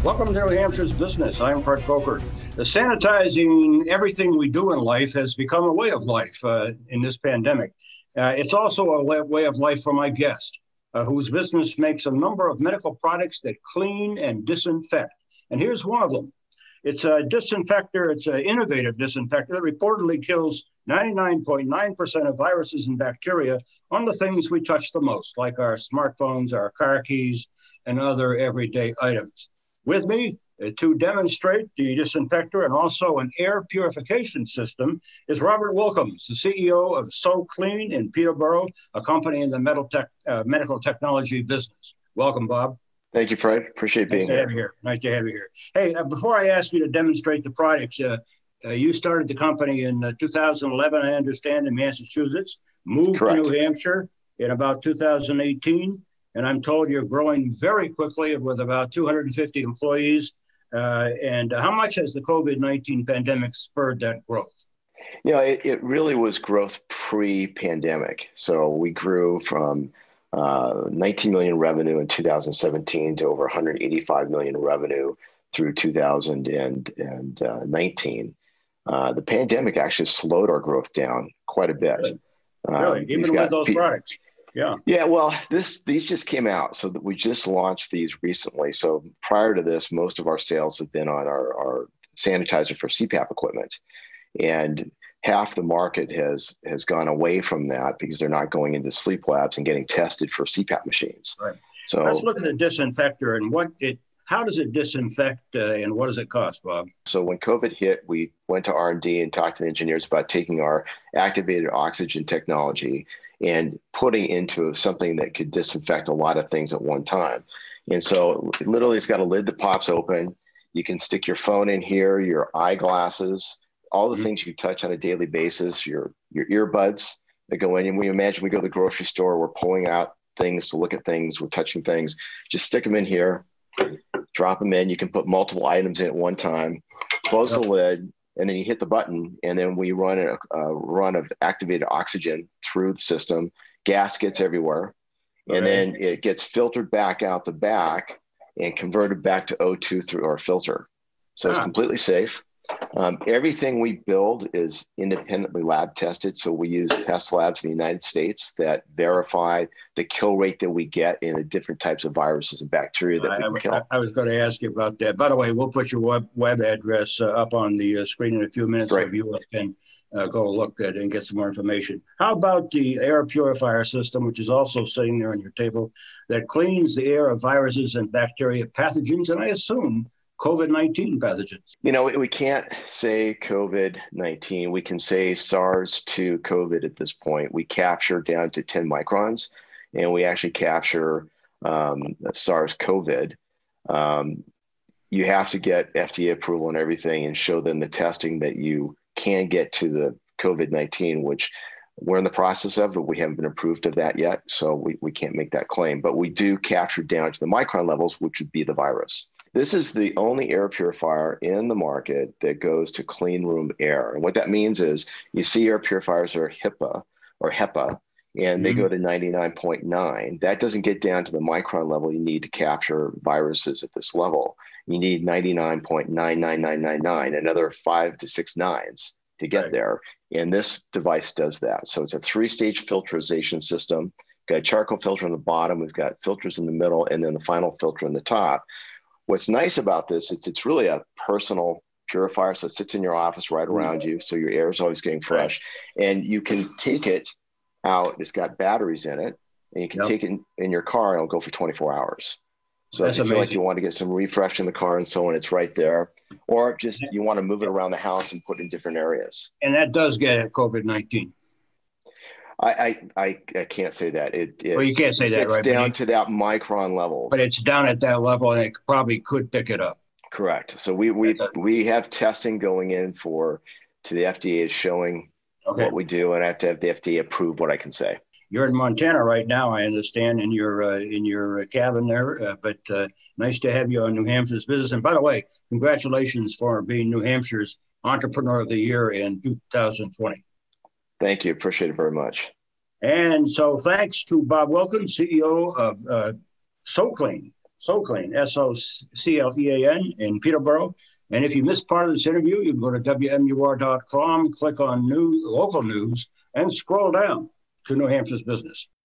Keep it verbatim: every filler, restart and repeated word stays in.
Welcome to New Hampshire's Business. I'm Fred Kocher. The sanitizing everything we do in life has become a way of life uh, in this pandemic. Uh, it's also a way of life for my guest, uh, whose business makes a number of medical products that clean and disinfect. And here's one of them. It's a disinfector. It's an innovative disinfector that reportedly kills ninety-nine point nine percent of viruses and bacteria on the things we touch the most, like our smartphones, our car keys, and other everyday items. With me uh, to demonstrate the disinfector and also an air purification system is Robert Wilkins, the C E O of SoClean in Peterborough, a company in the metal tech, uh, medical technology business. Welcome, Bob. Thank you, Fred. Appreciate being nice to here. Have you here. Nice to have you here. Hey, uh, before I ask you to demonstrate the products, uh, uh, you started the company in uh, two thousand eleven, I understand, in Massachusetts, moved Correct. to New Hampshire in about two thousand eighteen, and I'm told you're growing very quickly with about two hundred fifty employees. Uh, and how much has the COVID nineteen pandemic spurred that growth? You know, it, it really was growth pre-pandemic. So we grew from uh, nineteen million revenue in two thousand seventeen to over one hundred eighty-five million revenue through two thousand nineteen. Uh, the pandemic actually slowed our growth down quite a bit. Really? Um, really? Even with those products? Yeah. Yeah, well, this these just came out, so that we just launched these recently. So prior to this, most of our sales have been on our, our sanitizer for C PAP equipment, and half the market has has gone away from that because they're not going into sleep labs and getting tested for C PAP machines. Right. So let's look at the disinfector and what it. How does it disinfect uh, and what does it cost, Bob? So when COVID hit, we went to R and D and talked to the engineers about taking our activated oxygen technology and putting into something that could disinfect a lot of things at one time. And so literally it's got a lid that pops open. You can stick your phone in here, your eyeglasses, all the mm-hmm. things you touch on a daily basis, your, your earbuds that go in. And we imagine we go to the grocery store, we're pulling out things to look at things, we're touching things, just stick them in here, drop them in. You can put multiple items in at one time, close yep. the lid, and then you hit the button, and then we run a, a run of activated oxygen through the system. Gas gets everywhere, and right. then it gets filtered back out the back and converted back to O two through our filter. So ah. it's completely safe. Um, everything we build is independently lab tested. So we use test labs in the United States that verify the kill rate that we get in the different types of viruses and bacteria that I, we can kill. I, I was going to ask you about that. By the way, we'll put your web, web address uh, up on the uh, screen in a few minutes so viewers can uh, go look at it and get some more information. How about the air purifier system, which is also sitting there on your table, that cleans the air of viruses and bacteria pathogens, and I assume COVID nineteen pathogens? You know, we can't say COVID nineteen. We can say SARS two COVID at this point. We capture down to ten microns, and we actually capture um, SARS COVID. Um, you have to get F D A approval and everything and show them the testing that you can get to the COVID nineteen, which we're in the process of, but we haven't been approved of that yet. So we, we can't make that claim, but we do capture down to the micron levels, which would be the virus. This is the only air purifier in the market that goes to clean room air. And what that means is you see air purifiers are HIPAA or HEPA, and they mm-hmm. go to ninety-nine point nine. That doesn't get down to the micron level you need to capture viruses at this level. You need ninety-nine point nine nine nine nine nine, another five to six nines to get right. there. And this device does that. So it's a three-stage filtration system. We've got a charcoal filter on the bottom, we've got filters in the middle, and then the final filter on the top. What's nice about this, it's, it's really a personal purifier. So it sits in your office right around you. So your air is always getting fresh. And you can take it out. It's got batteries in it. And you can yep. take it in, in your car and it'll go for twenty-four hours. So That's if you amazing. feel like you want to get some refresh in the car and so on, it's right there. Or just you want to move it around the house and put it in different areas. And that does get at COVID nineteen. I, I I can't say that. It, it well, you can't say that, it's right? It's down to that micron level. But it's down at that level, and it probably could pick it up. Correct. So we we we have testing going in for to the F D A is showing okay. what we do, and I have to have the F D A approve what I can say. You're in Montana right now, I understand, in your uh, in your cabin there. Uh, but uh, nice to have you on New Hampshire's Business. And by the way, congratulations for being New Hampshire's Entrepreneur of the Year in two thousand twenty. Thank you. Appreciate it very much. And so thanks to Bob Wilkins, C E O of uh, SoClean. SoClean, S O C L E A N in Peterborough. And if you missed part of this interview, you can go to W M U R dot com, click on new local news, and scroll down to New Hampshire's business.